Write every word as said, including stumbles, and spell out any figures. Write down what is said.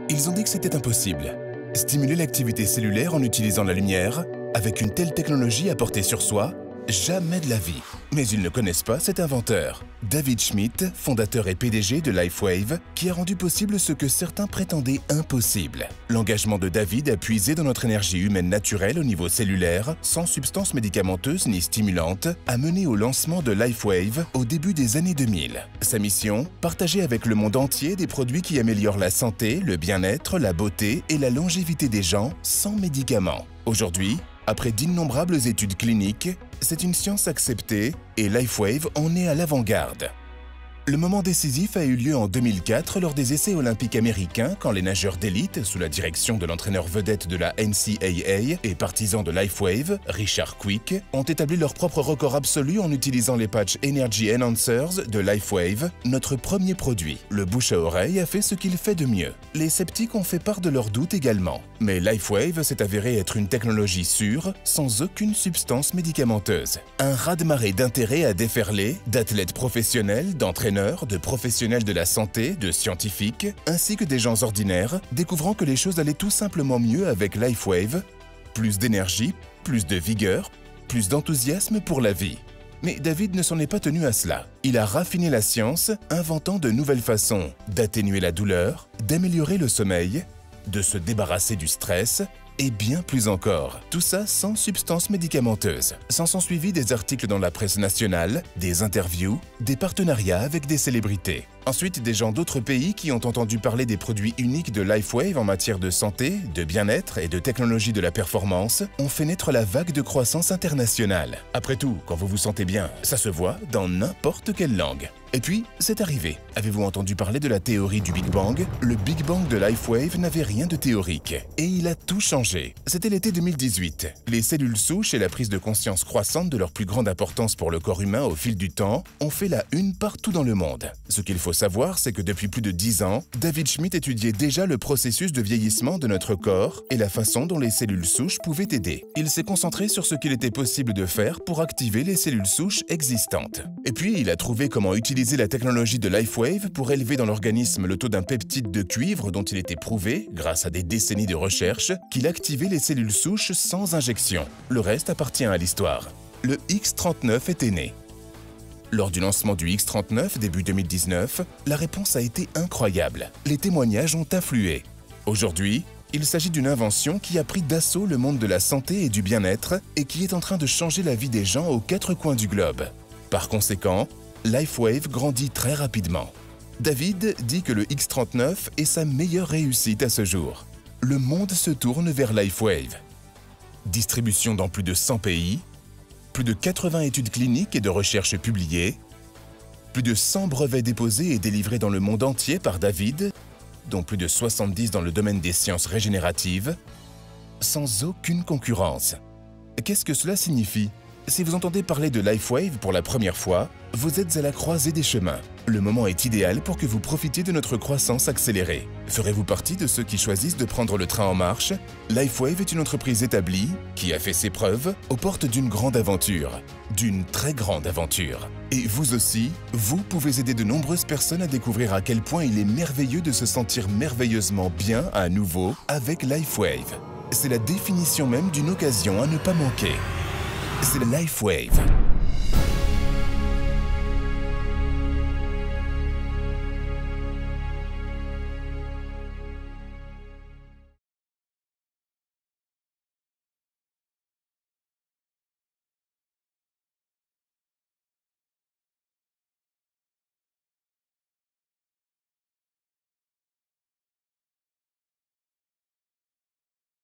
Ils ont dit que c'était impossible. Stimuler l'activité cellulaire en utilisant la lumière, avec une telle technologie à porter sur soi, jamais de la vie. Mais ils ne connaissent pas cet inventeur, David Schmidt, fondateur et P D G de LifeWave, qui a rendu possible ce que certains prétendaient impossible. L'engagement de David a puisé dans notre énergie humaine naturelle au niveau cellulaire, sans substances médicamenteuses ni stimulantes, a mené au lancement de LifeWave au début des années deux mille. Sa mission, partager avec le monde entier des produits qui améliorent la santé, le bien-être, la beauté et la longévité des gens sans médicaments. Aujourd'hui, après d'innombrables études cliniques, c'est une science acceptée et LifeWave en est à l'avant-garde. Le moment décisif a eu lieu en deux mille quatre lors des essais olympiques américains quand les nageurs d'élite, sous la direction de l'entraîneur vedette de la N C A A et partisan de LifeWave, Richard Quick, ont établi leur propre record absolu en utilisant les patchs Energy Enhancers de LifeWave, notre premier produit. Le bouche à oreille a fait ce qu'il fait de mieux. Les sceptiques ont fait part de leurs doutes également. Mais LifeWave s'est avéré être une technologie sûre, sans aucune substance médicamenteuse. Un raz-de-marée d'intérêt a déferlé, d'athlètes professionnels, d'entraîneurs, de professionnels de la santé, de scientifiques, ainsi que des gens ordinaires, découvrant que les choses allaient tout simplement mieux avec LifeWave. Plus d'énergie, plus de vigueur, plus d'enthousiasme pour la vie. Mais David ne s'en est pas tenu à cela. Il a raffiné la science, inventant de nouvelles façons d'atténuer la douleur, d'améliorer le sommeil, de se débarrasser du stress, et bien plus encore. Tout ça sans substances médicamenteuses. S'en sont suivis des articles dans la presse nationale, des interviews, des partenariats avec des célébrités. Ensuite, des gens d'autres pays qui ont entendu parler des produits uniques de LifeWave en matière de santé, de bien-être et de technologie de la performance ont fait naître la vague de croissance internationale. Après tout, quand vous vous sentez bien, ça se voit dans n'importe quelle langue. Et puis, c'est arrivé. Avez-vous entendu parler de la théorie du Big Bang? Le Big Bang de LifeWave n'avait rien de théorique. Et il a tout changé. C'était l'été deux mille dix-huit. Les cellules souches et la prise de conscience croissante de leur plus grande importance pour le corps humain au fil du temps ont fait la une partout dans le monde. Ce qu'il faut savoir, c'est que depuis plus de dix ans, David Schmidt étudiait déjà le processus de vieillissement de notre corps et la façon dont les cellules souches pouvaient aider. Il s'est concentré sur ce qu'il était possible de faire pour activer les cellules souches existantes. Et puis, il a trouvé comment utiliser la technologie de LifeWave pour élever dans l'organisme le taux d'un peptide de cuivre dont il était prouvé, grâce à des décennies de recherche, qu'il activait les cellules souches sans injection. Le reste appartient à l'histoire. Le X trente-neuf était né. Lors du lancement du X trente-neuf début deux mille dix-neuf, la réponse a été incroyable. Les témoignages ont afflué. Aujourd'hui, il s'agit d'une invention qui a pris d'assaut le monde de la santé et du bien-être et qui est en train de changer la vie des gens aux quatre coins du globe. Par conséquent, LifeWave grandit très rapidement. David dit que le X trente-neuf est sa meilleure réussite à ce jour. Le monde se tourne vers LifeWave. Distribution dans plus de cent pays, plus de quatre-vingts études cliniques et de recherches publiées, plus de cent brevets déposés et délivrés dans le monde entier par David, dont plus de soixante-dix dans le domaine des sciences régénératives, sans aucune concurrence. Qu'est-ce que cela signifie? Si vous entendez parler de LifeWave pour la première fois, vous êtes à la croisée des chemins. Le moment est idéal pour que vous profitiez de notre croissance accélérée. Ferez-vous partie de ceux qui choisissent de prendre le train en marche? LifeWave est une entreprise établie qui a fait ses preuves aux portes d'une grande aventure, d'une très grande aventure. Et vous aussi, vous pouvez aider de nombreuses personnes à découvrir à quel point il est merveilleux de se sentir merveilleusement bien à nouveau avec LifeWave. C'est la définition même d'une occasion à ne pas manquer. C'est LifeWave.